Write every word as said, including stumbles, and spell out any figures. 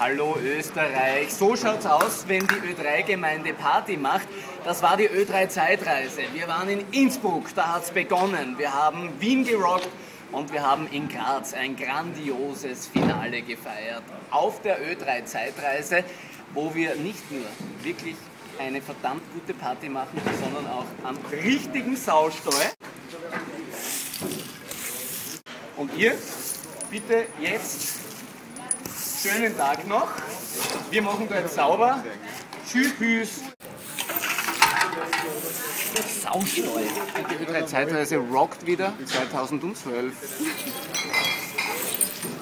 Hallo Österreich. So schaut's aus, wenn die Ö drei Gemeinde Party macht. Das war die Ö drei Zeitreise. Wir waren in Innsbruck, da hat's begonnen. Wir haben Wien gerockt und wir haben in Graz ein grandioses Finale gefeiert. Auf der Ö drei Zeitreise, wo wir nicht nur wirklich eine verdammt gute Party machen, sondern auch am richtigen Saustall. Und ihr, bitte jetzt, schönen Tag noch. Wir machen da jetzt sauber. Tschüss, tschüss. Saustall. Die Ö drei Zeitreise rockt wieder zweitausendzwölf.